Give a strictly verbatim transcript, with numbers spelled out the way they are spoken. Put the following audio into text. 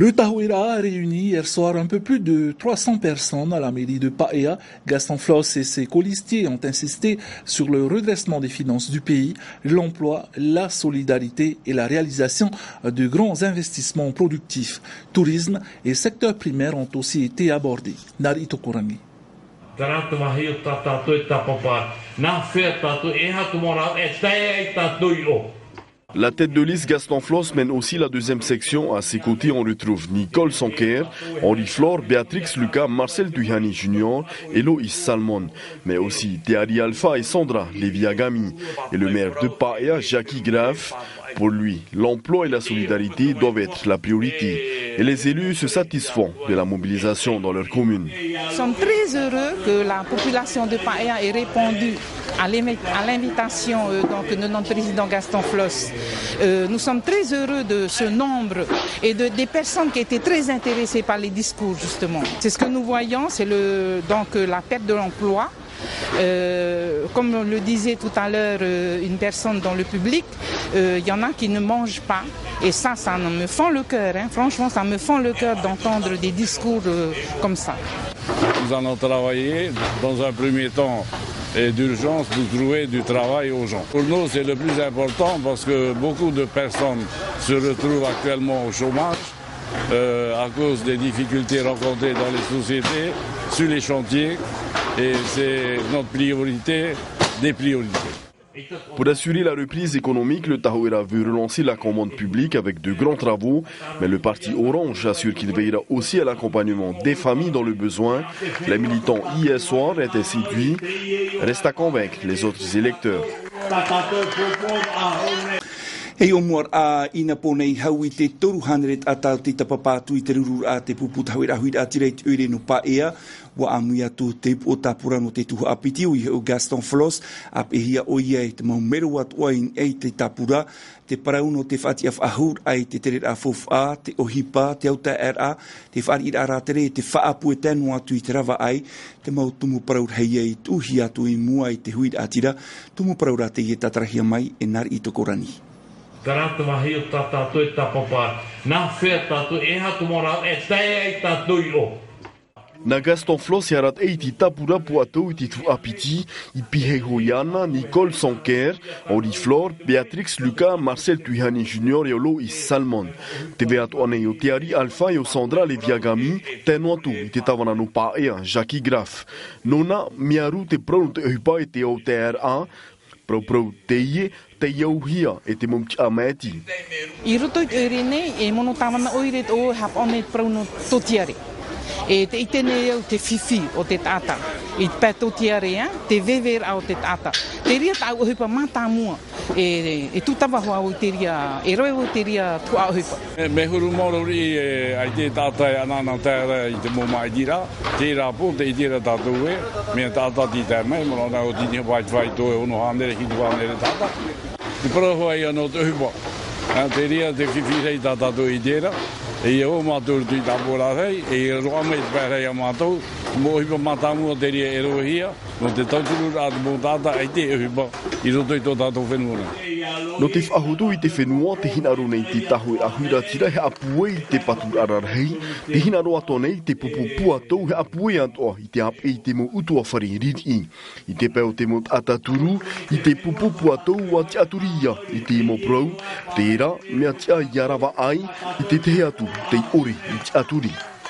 Le Tahuira a réuni hier soir un peu plus de trois cents personnes à la mairie de Paea. Gaston Floss et ses colistiers ont insisté sur le redressement des finances du pays, l'emploi, la solidarité et la réalisation de grands investissements productifs. Tourisme et secteur primaire ont aussi été abordés. Nari Tokorani. La tête de liste Gaston Floss mène aussi la deuxième section. À ses côtés, on retrouve Nicole Sanker, Henri Flore, Béatrix Lucas, Marcel Tuyani Junior et Loïs Salmon. Mais aussi Théari Alpha et Sandra Léviagami. Et le maire de Paea, Jackie Graff. Pour lui, l'emploi et la solidarité doivent être la priorité. Et les élus se satisfont de la mobilisation dans leur commune. Nous sommes très heureux que la population de Paea ait répondu à l'invitation euh, donc, de notre président Gaston Floss. Euh, nous sommes très heureux de ce nombre et de, des personnes qui étaient très intéressées par les discours justement. C'est ce que nous voyons, c'est le, donc la perte de l'emploi. Euh, comme on le disait tout à l'heure, euh, une personne dans le public, il euh, y en a qui ne mangent pas. Et ça, ça me fend le cœur. Hein. Franchement, ça me fend le cœur d'entendre des discours euh, comme ça. Nous allons travailler dans un premier temps et d'urgence pour trouver du travail aux gens. Pour nous, c'est le plus important parce que beaucoup de personnes se retrouvent actuellement au chômage euh, à cause des difficultés rencontrées dans les sociétés, sur les chantiers. Et c'est notre priorité des priorités. Pour assurer la reprise économique, le Tahuira veut relancer la commande publique avec de grands travaux. Mais le parti Orange assure qu'il veillera aussi à l'accompagnement des familles dans le besoin. Les militants hier soir étaient séduits. Reste à convaincre les autres électeurs. Hei omor a ina ponei hau I te toru haneret a tau te tapapatu I te ruru a te pupu tauira hui a tirei te ure no Paea. Wa amui atu te o tapura no te tuha apiti o I o Gaston Floss a pehia o ia I te maumero atu ain e te tapura. Te parauno te whati af ahur ai te tere a fof a, te ohipa, te auta er a, te whari I ara tere, te whaapu e tenu atu I te rawa ai, te mau tumu paraur hei ei tuhi atu I mua I te hui a tira, tumu paraur a te i tatrahia mai e nar I tokorani. Karatu mahi o tata tu e tapapa, na whea tatu e hatu mora e tae e tatu I o. Na Gaston Floss e arat eiti tapura po atou I titu apiti, I pihe hoiana, Nicole Sanker, Henri Flore, Béatrix Lucas, Marcel Tuyani Junior e o Loïs Salmon. Te vea to ane o Théari Alpha e o Sandra Léviagami, tenu atu I te tawana no Paea, Jackie Graff. Nona, miaru te pronu te uhipa e te o T R A, Prou prou te ie, te iauhia e te mumti ameti. I roto I ore nei e mono tawana oire o hap one prou no totiare. E te itene au te fifi o te tata. I pe totiare, te vever au te tata. Te ria tau ohipa mata mua. E, e tutawa hoa o te ria, e roe o te ria tua ohipa. Me huru moro ri e ai te tata e anana tēra I te moma I tira. Tēra po te I tira tātou e. Mea tata ti te mei, mora nā o tini wai whai toe ono hanere ki tu hanere tata. Te parahoa I anō te hupa. Te ria te whiwhirei tātou I tēra. E o mātou tui tāpora rei, e roa mei te pērei a mātou. Mō hipa mātāmua te ria e rohia, no te tauturu rā te mō tāta, e te hipa I roto I tō tātou whenua. No te whahutu I te whenua, te hinaro nei te tahu e ahura tira he apue I te patu ararhei, te hinaro ato nei te pupu puatou he apue antoa I te ap e te mo utua whare riri. I te peo te mo ataturu, I te pupu puatou a te aturia, I te mo prou, tērā, mea tia I arawa ai, I te te atu, te ore I te aturi.